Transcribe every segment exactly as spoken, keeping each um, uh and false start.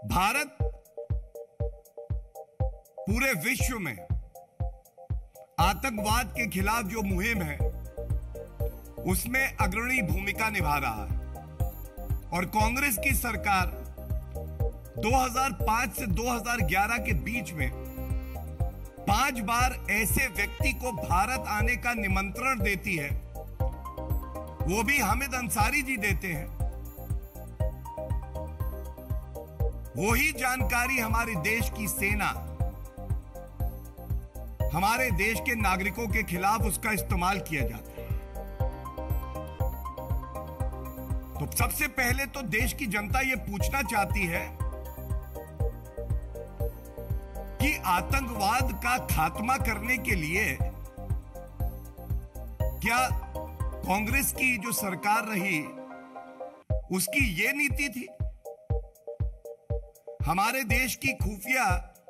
भारत पूरे विश्व में आतंकवाद के खिलाफ जो मुहिम है उसमें अग्रणी भूमिका निभा रहा है और कांग्रेस की सरकार दो हज़ार पाँच से दो हज़ार ग्यारह के बीच में पांच बार ऐसे व्यक्ति को भारत आने का निमंत्रण देती है, वो भी हामिद अंसारी जी देते हैं। वही जानकारी हमारे देश की सेना हमारे देश के नागरिकों के खिलाफ उसका इस्तेमाल किया जाता है। तो सबसे पहले तो देश की जनता यह पूछना चाहती है कि आतंकवाद का खात्मा करने के लिए क्या कांग्रेस की जो सरकार रही उसकी यह नीति थी? हमारे देश की खुफिया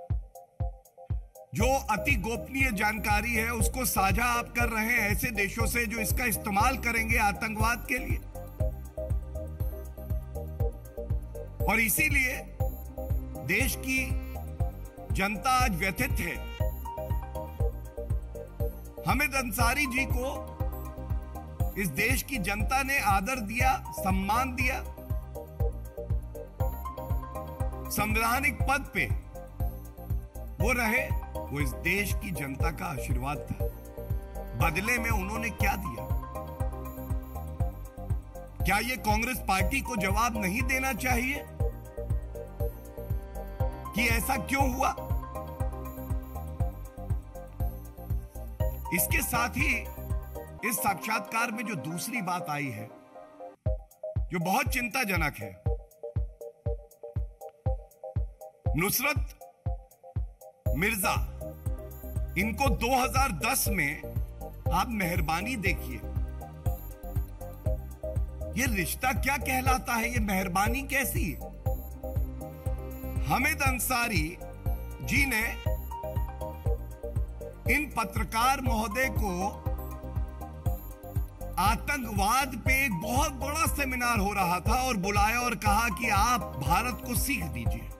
जो अति गोपनीय जानकारी है उसको साझा आप कर रहे हैं ऐसे देशों से जो इसका इस्तेमाल करेंगे आतंकवाद के लिए। और इसीलिए देश की जनता आज व्यथित है। हामिद अंसारी जी को इस देश की जनता ने आदर दिया, सम्मान दिया, संवैधानिक पद पे वो रहे, वो इस देश की जनता का आशीर्वाद था। बदले में उन्होंने क्या दिया? क्या ये कांग्रेस पार्टी को जवाब नहीं देना चाहिए कि ऐसा क्यों हुआ? इसके साथ ही इस साक्षात्कार में जो दूसरी बात आई है जो बहुत चिंताजनक है, नुसरत मिर्जा, इनको दो हज़ार दस में आप मेहरबानी देखिए, ये रिश्ता क्या कहलाता है? ये मेहरबानी कैसी है? हामिद अंसारी जी ने इन पत्रकार महोदय को आतंकवाद पे एक बहुत बड़ा सेमिनार हो रहा था और बुलाया और कहा कि आप भारत को सीख दीजिए।